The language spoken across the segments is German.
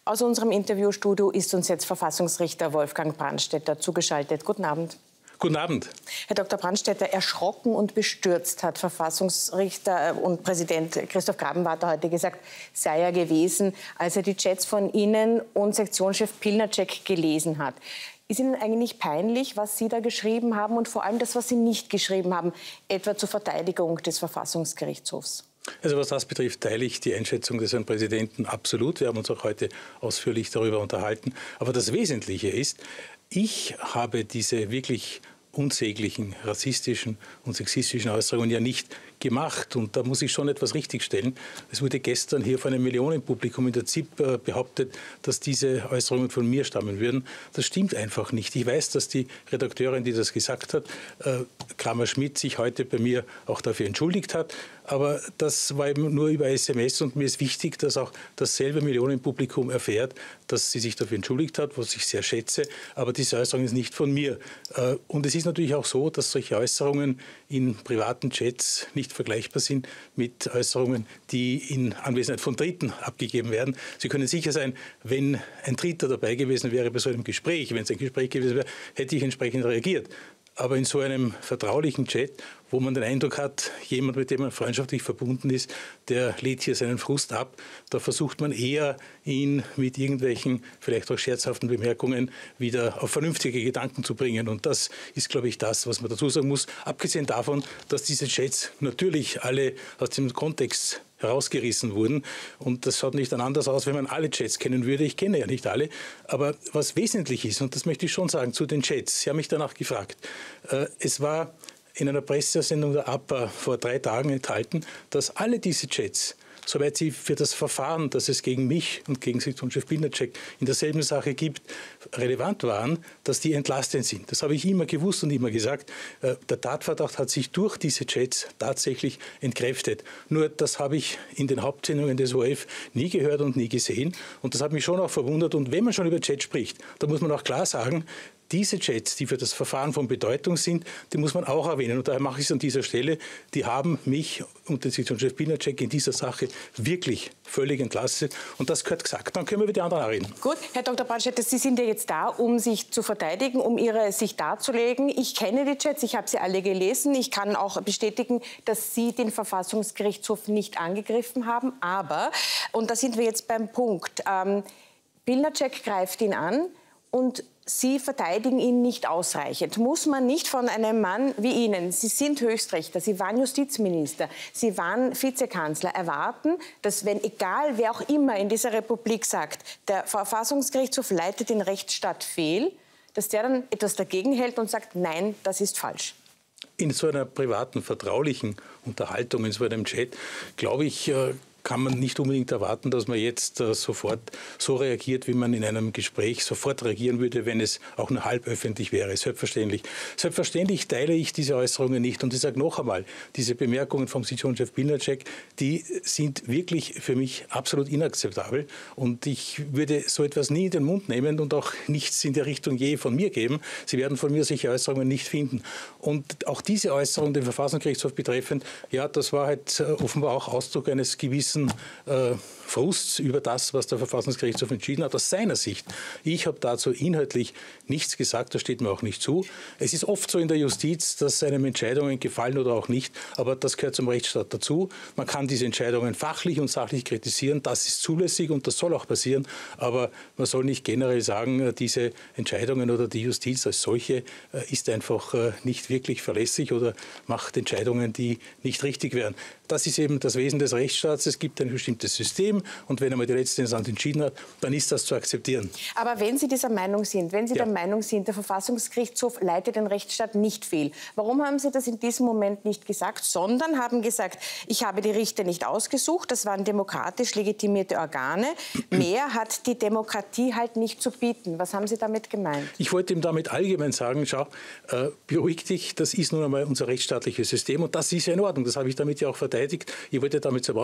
Aus unserem Interviewstudio ist uns jetzt Verfassungsrichter Wolfgang Brandstätter zugeschaltet. Guten Abend. Guten Abend. Herr Dr. Brandstätter, erschrocken und bestürzt hat Verfassungsrichter und Präsident Christoph Grabenwarter heute gesagt, sei er gewesen, als er die Chats von Ihnen und Sektionschef Pilnacek gelesen hat. Ist Ihnen eigentlich peinlich, was Sie da geschrieben haben und vor allem das, was Sie nicht geschrieben haben, etwa zur Verteidigung des Verfassungsgerichtshofs? Also was das betrifft, teile ich die Einschätzung des Herrn Präsidenten absolut. Wir haben uns auch heute ausführlich darüber unterhalten. Aber das Wesentliche ist, ich habe diese wirklich unsäglichen rassistischen und sexistischen Äußerungen ja nicht gemacht. Und da muss ich schon etwas richtigstellen. Es wurde gestern hier vor einem Millionenpublikum in der ZIP behauptet, dass diese Äußerungen von mir stammen würden. Das stimmt einfach nicht. Ich weiß, dass die Redakteurin, die das gesagt hat, Kramer-Schmidt, sich heute bei mir auch dafür entschuldigt hat. Aber das war eben nur über SMS und mir ist wichtig, dass auch dasselbe Millionenpublikum erfährt, dass sie sich dafür entschuldigt hat, was ich sehr schätze. Aber diese Äußerung ist nicht von mir. Und es ist natürlich auch so, dass solche Äußerungen in privaten Chats nicht vergleichbar sind mit Äußerungen, die in Anwesenheit von Dritten abgegeben werden. Sie können sicher sein, wenn ein Dritter dabei gewesen wäre bei so einem Gespräch, wenn es ein Gespräch gewesen wäre, hätte ich entsprechend reagiert. Aber in so einem vertraulichen Chat, wo man den Eindruck hat, jemand, mit dem man freundschaftlich verbunden ist, der lädt hier seinen Frust ab, da versucht man eher, ihn mit irgendwelchen, vielleicht auch scherzhaften Bemerkungen wieder auf vernünftige Gedanken zu bringen. Und das ist, glaube ich, das, was man dazu sagen muss. Abgesehen davon, dass diese Chats natürlich alle aus dem Kontext herausgerissen wurden. Und das schaut nicht anders aus, wenn man alle Chats kennen würde. Ich kenne ja nicht alle. Aber was wesentlich ist, und das möchte ich schon sagen, zu den Chats, Sie haben mich danach gefragt, es war in einer Pressesendung der APA vor 3 Tagen enthalten, dass alle diese Chats, soweit sie für das Verfahren, das es gegen mich und gegen Sektionschef Pilnacek in derselben Sache gibt, relevant waren, dass die entlastend sind. Das habe ich immer gewusst und immer gesagt. Der Tatverdacht hat sich durch diese Chats tatsächlich entkräftet. Nur das habe ich in den Hauptsendungen des ORF nie gehört und nie gesehen. Und das hat mich schon auch verwundert. Und wenn man schon über Chats spricht, dann muss man auch klar sagen, diese Chats, die für das Verfahren von Bedeutung sind, die muss man auch erwähnen. Und daher mache ich es an dieser Stelle. Die haben mich und den Sektionschef Pilnacek in dieser Sache wirklich völlig entlastet. Und das gehört gesagt. Dann können wir über die anderen reden. Gut, Herr Dr. Brandstätter, Sie sind ja jetzt da, um sich zu verteidigen, um sich darzulegen. Ich kenne die Chats, ich habe sie alle gelesen. Ich kann auch bestätigen, dass Sie den Verfassungsgerichtshof nicht angegriffen haben. Aber, und da sind wir jetzt beim Punkt, Pilnacek greift ihn an und Sie verteidigen ihn nicht ausreichend. Muss man nicht von einem Mann wie Ihnen, Sie sind Höchstrichter, Sie waren Justizminister, Sie waren Vizekanzler, erwarten, dass wenn, egal wer auch immer in dieser Republik sagt, der Verfassungsgerichtshof leitet den Rechtsstaat fehl, dass der dann etwas dagegen hält und sagt, nein, das ist falsch? In so einer privaten, vertraulichen Unterhaltung, in so einem Chat, glaube ich, kann man nicht unbedingt erwarten, dass man jetzt sofort so reagiert, wie man in einem Gespräch sofort reagieren würde, wenn es auch nur halb öffentlich wäre. Selbstverständlich. Selbstverständlich teile ich diese Äußerungen nicht. Und ich sage noch einmal, diese Bemerkungen vom Sektionschef Pilnacek, die sind wirklich für mich absolut inakzeptabel. Und ich würde so etwas nie in den Mund nehmen und auch nichts in der Richtung je von mir geben. Sie werden von mir solche Äußerungen nicht finden. Und auch diese Äußerung, den Verfassungsgerichtshof betreffend, ja, das war halt offenbar auch Ausdruck eines gewissen Frusts über das, was der Verfassungsgerichtshof entschieden hat, aus seiner Sicht. Ich habe dazu inhaltlich nichts gesagt, das steht mir auch nicht zu. Es ist oft so in der Justiz, dass einem Entscheidungen gefallen oder auch nicht, aber das gehört zum Rechtsstaat dazu. Man kann diese Entscheidungen fachlich und sachlich kritisieren, das ist zulässig und das soll auch passieren, aber man soll nicht generell sagen, diese Entscheidungen oder die Justiz als solche ist einfach nicht wirklich verlässlich oder macht Entscheidungen, die nicht richtig wären. Das ist eben das Wesen des Rechtsstaats. Es gibt ein bestimmtes System und wenn einmal die letzte Instanz entschieden hat, dann ist das zu akzeptieren. Aber wenn Sie dieser Meinung sind, wenn Sie der Meinung sind, der Verfassungsgerichtshof leitet den Rechtsstaat nicht fehl, warum haben Sie das in diesem Moment nicht gesagt, sondern haben gesagt, ich habe die Richter nicht ausgesucht, das waren demokratisch legitimierte Organe, mehr hat die Demokratie halt nicht zu bieten. Was haben Sie damit gemeint? Ich wollte ihm damit allgemein sagen, schau, beruhig dich, das ist nun einmal unser rechtsstaatliches System und das ist ja in Ordnung, das habe ich damit ja auch verteidigt. Ich wollte damit zum Ausdruck bringen,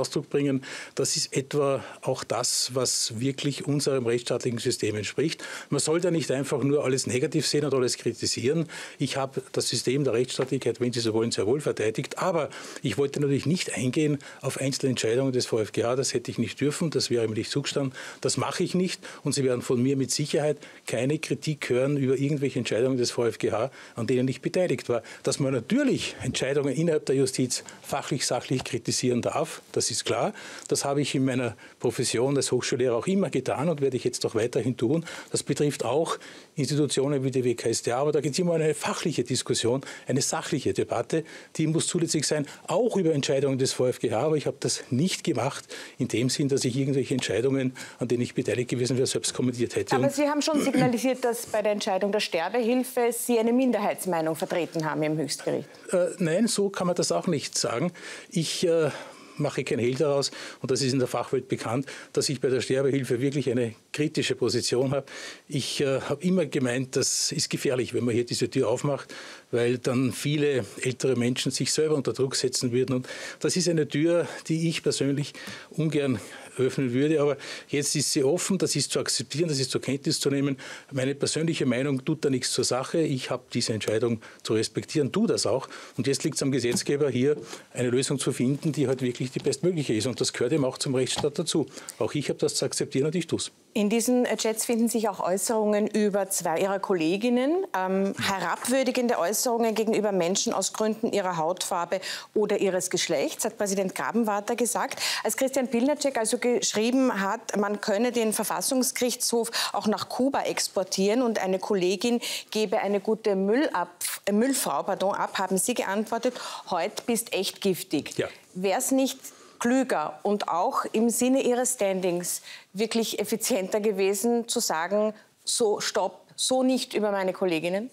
bringen. Das ist etwa auch das, was wirklich unserem rechtsstaatlichen System entspricht. Man soll da nicht einfach nur alles negativ sehen und alles kritisieren. Ich habe das System der Rechtsstaatlichkeit, wenn Sie so wollen, sehr wohl verteidigt. Aber ich wollte natürlich nicht eingehen auf einzelne Entscheidungen des VfGH. Das hätte ich nicht dürfen. Das wäre mir nicht zugestanden. Das mache ich nicht. Und Sie werden von mir mit Sicherheit keine Kritik hören über irgendwelche Entscheidungen des VfGH, an denen ich beteiligt war. Dass man natürlich Entscheidungen innerhalb der Justiz fachlich, sachlich kritisieren darf, das ist klar. Das habe ich in meiner Profession als Hochschullehrer auch immer getan und werde ich jetzt auch weiterhin tun. Das betrifft auch Institutionen wie die WKStA, aber da geht es immer um eine fachliche Diskussion, eine sachliche Debatte, die muss zulässig sein, auch über Entscheidungen des VfGH, aber ich habe das nicht gemacht in dem Sinn, dass ich irgendwelche Entscheidungen, an denen ich beteiligt gewesen wäre, selbst kommentiert hätte. Aber Sie haben schon signalisiert, dass bei der Entscheidung der Sterbehilfe Sie eine Minderheitsmeinung vertreten haben im Höchstgericht. Nein, so kann man das auch nicht sagen. Ich mache kein Hehl daraus, und das ist in der Fachwelt bekannt, dass ich bei der Sterbehilfe wirklich eine kritische Position habe. Ich habe immer gemeint, das ist gefährlich, wenn man hier diese Tür aufmacht, weil dann viele ältere Menschen sich selber unter Druck setzen würden. Und das ist eine Tür, die ich persönlich ungern öffnen würde. Aber jetzt ist sie offen, das ist zu akzeptieren, das ist zur Kenntnis zu nehmen. Meine persönliche Meinung tut da nichts zur Sache. Ich habe diese Entscheidung zu respektieren, tue das auch. Und jetzt liegt es am Gesetzgeber, hier eine Lösung zu finden, die halt wirklich die bestmögliche ist. Und das gehört eben auch zum Rechtsstaat dazu. Auch ich habe das zu akzeptieren und ich tue es. In diesen Chats finden sich auch Äußerungen über zwei Ihrer Kolleginnen, herabwürdigende Äußerungen gegenüber Menschen aus Gründen ihrer Hautfarbe oder ihres Geschlechts, hat Präsident Grabenwarter gesagt. Als Christian Pilnacek also geschrieben hat, man könne den Verfassungsgerichtshof auch nach Kuba exportieren und eine Kollegin gebe eine gute Müllfrau ab, haben Sie geantwortet, heute bist echt giftig. Ja. Wäre es nicht klüger und auch im Sinne Ihres Standings wirklich effizienter gewesen, zu sagen, so stopp, so nicht über meine Kolleginnen?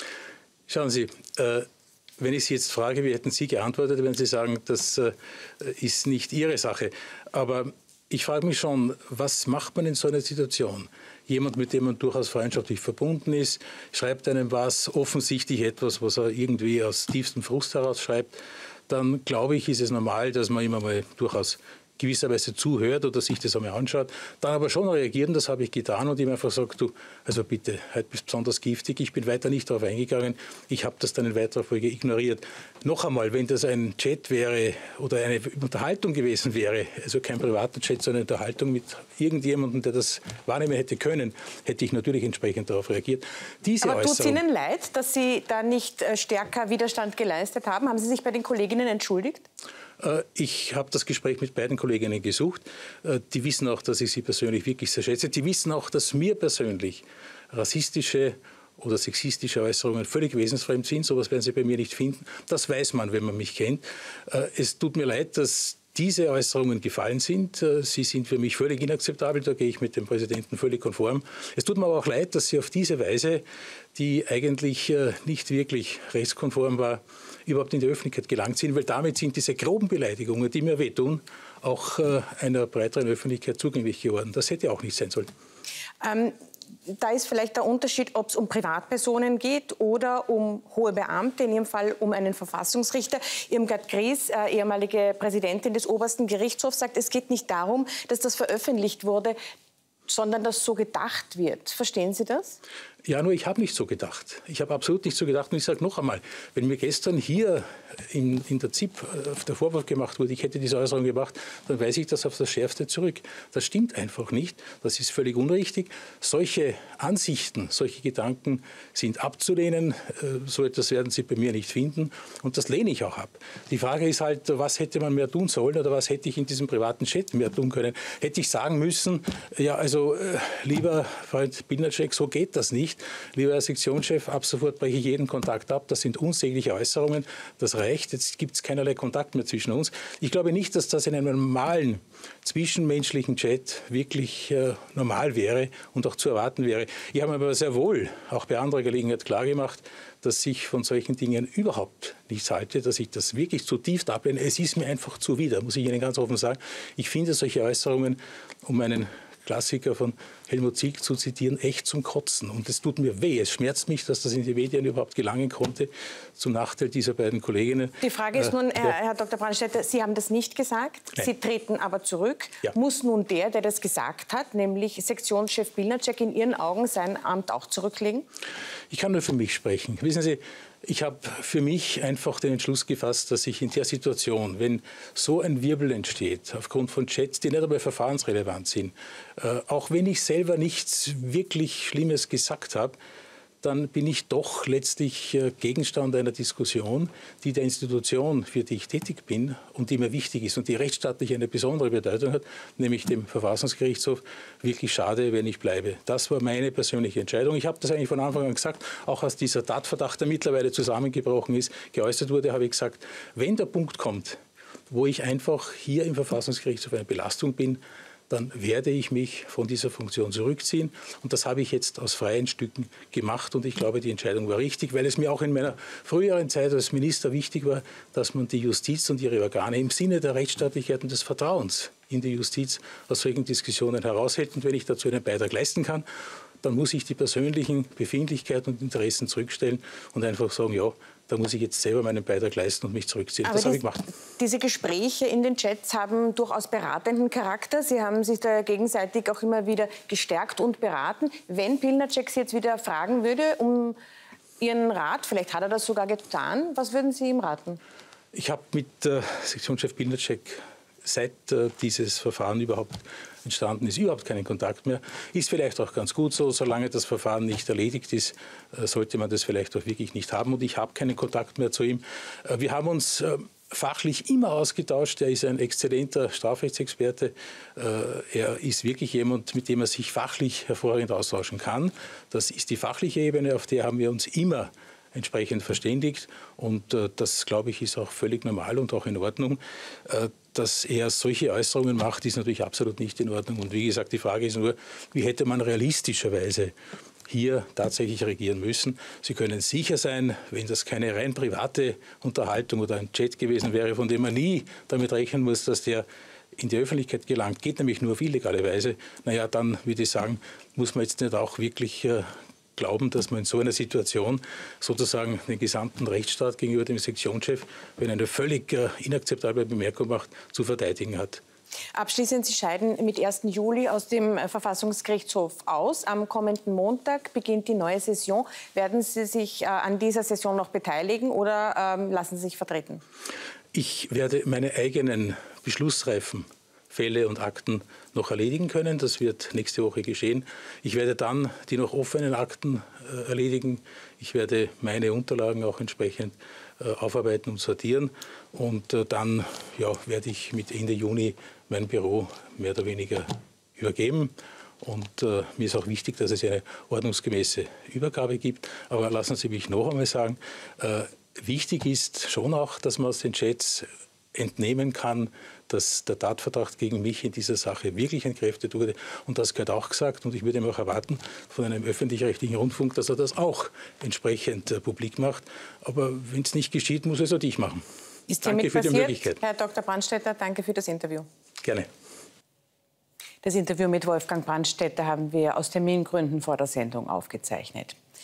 Schauen Sie, wenn ich Sie jetzt frage, wie hätten Sie geantwortet, wenn Sie sagen, das ist nicht Ihre Sache. Aber ich frage mich schon, was macht man in so einer Situation? Jemand, mit dem man durchaus freundschaftlich verbunden ist, schreibt einem was, offensichtlich etwas, was er irgendwie aus tiefstem Frust heraus schreibt. Dann glaube ich, ist es normal, dass man immer mal durchaus gewisserweise zuhört oder sich das einmal anschaut, dann aber schon reagieren, das habe ich getan und ihm einfach sagt, du, also bitte, heute bist du besonders giftig, ich bin weiter nicht darauf eingegangen, ich habe das dann in weiterer Folge ignoriert. Noch einmal, wenn das ein Chat wäre oder eine Unterhaltung gewesen wäre, also kein privater Chat, sondern eine Unterhaltung mit irgendjemandem, der das wahrnehmen hätte können, hätte ich natürlich entsprechend darauf reagiert. Aber tut es Ihnen leid, dass Sie da nicht stärker Widerstand geleistet haben? Haben Sie sich bei den Kolleginnen entschuldigt? Ich habe das Gespräch mit beiden Kolleginnen gesucht. Die wissen auch, dass ich sie persönlich wirklich sehr schätze. Die wissen auch, dass mir persönlich rassistische oder sexistische Äußerungen völlig wesensfremd sind. So etwas werden Sie bei mir nicht finden. Das weiß man, wenn man mich kennt. Es tut mir leid, dass diese Äußerungen gefallen sind. Sie sind für mich völlig inakzeptabel. Da gehe ich mit dem Präsidenten völlig konform. Es tut mir aber auch leid, dass Sie auf diese Weise, die eigentlich nicht wirklich rechtskonform war, überhaupt in die Öffentlichkeit gelangt sind, weil damit sind diese groben Beleidigungen, die mir wehtun, auch einer breiteren Öffentlichkeit zugänglich geworden. Das hätte auch nicht sein sollen. Da ist vielleicht der Unterschied, ob es um Privatpersonen geht oder um hohe Beamte, in Ihrem Fall um einen Verfassungsrichter. Irmgard Gries, ehemalige Präsidentin des Obersten Gerichtshofs, sagt, es geht nicht darum, dass das veröffentlicht wurde, sondern dass so gedacht wird. Verstehen Sie das? Ja, nur ich habe nicht so gedacht. Ich habe absolut nicht so gedacht. Und ich sage noch einmal, wenn mir gestern hier in der ZIP der Vorwurf gemacht wurde, ich hätte diese Äußerung gemacht, dann weise ich das auf das Schärfste zurück. Das stimmt einfach nicht. Das ist völlig unrichtig. Solche Ansichten, solche Gedanken sind abzulehnen. So etwas werden Sie bei mir nicht finden. Und das lehne ich auch ab. Die Frage ist halt, was hätte man mehr tun sollen oder was hätte ich in diesem privaten Chat mehr tun können? Hätte ich sagen müssen, ja, also lieber Freund Pilnacek, so geht das nicht. Lieber Herr Sektionschef, ab sofort breche ich jeden Kontakt ab. Das sind unsägliche Äußerungen. Das reicht. Jetzt gibt es keinerlei Kontakt mehr zwischen uns. Ich glaube nicht, dass das in einem normalen zwischenmenschlichen Chat wirklich normal wäre und auch zu erwarten wäre. Ich habe mir aber sehr wohl auch bei anderer Gelegenheit klargemacht, dass ich von solchen Dingen überhaupt nichts halte, dass ich das wirklich zutiefst ablehne. Es ist mir einfach zuwider, muss ich Ihnen ganz offen sagen. Ich finde solche Äußerungen um einen Klassiker von Helmut Zilk zu zitieren, echt zum Kotzen. Und es tut mir weh. Es schmerzt mich, dass das in die Medien überhaupt gelangen konnte, zum Nachteil dieser beiden Kolleginnen. Die Frage ist nun, Herr Dr. Brandstätter, Sie haben das nicht gesagt. Nein. Sie treten aber zurück. Ja. Muss nun der das gesagt hat, nämlich Sektionschef Pilnacek, in Ihren Augen sein Amt auch zurücklegen? Ich kann nur für mich sprechen. Wissen Sie, ich habe für mich einfach den Entschluss gefasst, dass ich in der Situation, wenn so ein Wirbel entsteht, aufgrund von Chats, die nicht einmal verfahrensrelevant sind, auch wenn ich selber nichts wirklich Schlimmes gesagt habe, dann bin ich doch letztlich Gegenstand einer Diskussion, die der Institution, für die ich tätig bin und die mir wichtig ist und die rechtsstaatlich eine besondere Bedeutung hat, nämlich dem Verfassungsgerichtshof, wirklich schade, wenn ich bleibe. Das war meine persönliche Entscheidung. Ich habe das eigentlich von Anfang an gesagt, auch als dieser Tatverdacht, der mittlerweile zusammengebrochen ist, geäußert wurde, habe ich gesagt, wenn der Punkt kommt, wo ich einfach hier im Verfassungsgerichtshof eine Belastung bin, dann werde ich mich von dieser Funktion zurückziehen. Und das habe ich jetzt aus freien Stücken gemacht. Und ich glaube, die Entscheidung war richtig, weil es mir auch in meiner früheren Zeit als Minister wichtig war, dass man die Justiz und ihre Organe im Sinne der Rechtsstaatlichkeit und des Vertrauens in die Justiz aus solchen Diskussionen heraushält. Und wenn ich dazu einen Beitrag leisten kann, dann muss ich die persönlichen Befindlichkeiten und Interessen zurückstellen und einfach sagen, ja, da muss ich jetzt selber meinen Beitrag leisten und mich zurückziehen. Aber das habe ich gemacht. Diese Gespräche in den Chats haben durchaus beratenden Charakter. Sie haben sich da gegenseitig auch immer wieder gestärkt und beraten. Wenn Pilnacek Sie jetzt wieder fragen würde um Ihren Rat, vielleicht hat er das sogar getan, was würden Sie ihm raten? Ich habe mit Sektionschef Pilnacek seit dieses Verfahren überhaupt entstanden ist, überhaupt keinen Kontakt mehr. Ist vielleicht auch ganz gut so, solange das Verfahren nicht erledigt ist, sollte man das vielleicht auch wirklich nicht haben. Und ich habe keinen Kontakt mehr zu ihm. Wir haben uns fachlich immer ausgetauscht. Er ist ein exzellenter Strafrechtsexperte. Er ist wirklich jemand, mit dem er sich fachlich hervorragend austauschen kann. Das ist die fachliche Ebene, auf der haben wir uns immer entsprechend verständigt. Und das, glaube ich, ist auch völlig normal und auch in Ordnung. Dass er solche Äußerungen macht, ist natürlich absolut nicht in Ordnung. Und wie gesagt, die Frage ist nur, wie hätte man realistischerweise hier tatsächlich regieren müssen. Sie können sicher sein, wenn das keine rein private Unterhaltung oder ein Chat gewesen wäre, von dem man nie damit rechnen muss, dass der in die Öffentlichkeit gelangt, geht nämlich nur auf illegale Weise, naja, dann würde ich sagen, muss man jetzt nicht auch wirklich glauben, dass man in so einer Situation sozusagen den gesamten Rechtsstaat gegenüber dem Sektionschef, wenn er eine völlig inakzeptable Bemerkung macht, zu verteidigen hat. Abschließend, Sie scheiden mit 1. Juli aus dem Verfassungsgerichtshof aus. Am kommenden Montag beginnt die neue Session. Werden Sie sich an dieser Session noch beteiligen oder lassen Sie sich vertreten? Ich werde meine eigenen beschlussreifen Fälle und Akten noch erledigen können. Das wird nächste Woche geschehen. Ich werde dann die noch offenen Akten erledigen. Ich werde meine Unterlagen auch entsprechend aufarbeiten und sortieren. Und dann werde ich mit Ende Juni mein Büro mehr oder weniger übergeben. Und mir ist auch wichtig, dass es eine ordnungsgemäße Übergabe gibt. Aber lassen Sie mich noch einmal sagen, wichtig ist schon auch, dass man aus den Chats entnehmen kann, dass der Tatverdacht gegen mich in dieser Sache wirklich entkräftet wurde. Und das gehört auch gesagt. Und ich würde mir auch erwarten von einem öffentlich-rechtlichen Rundfunk, dass er das auch entsprechend publik macht. Aber wenn es nicht geschieht, muss es auch ich machen. Ist danke für die Möglichkeit. Herr Dr. Brandstätter, danke für das Interview. Gerne. Das Interview mit Wolfgang Brandstätter haben wir aus Termingründen vor der Sendung aufgezeichnet.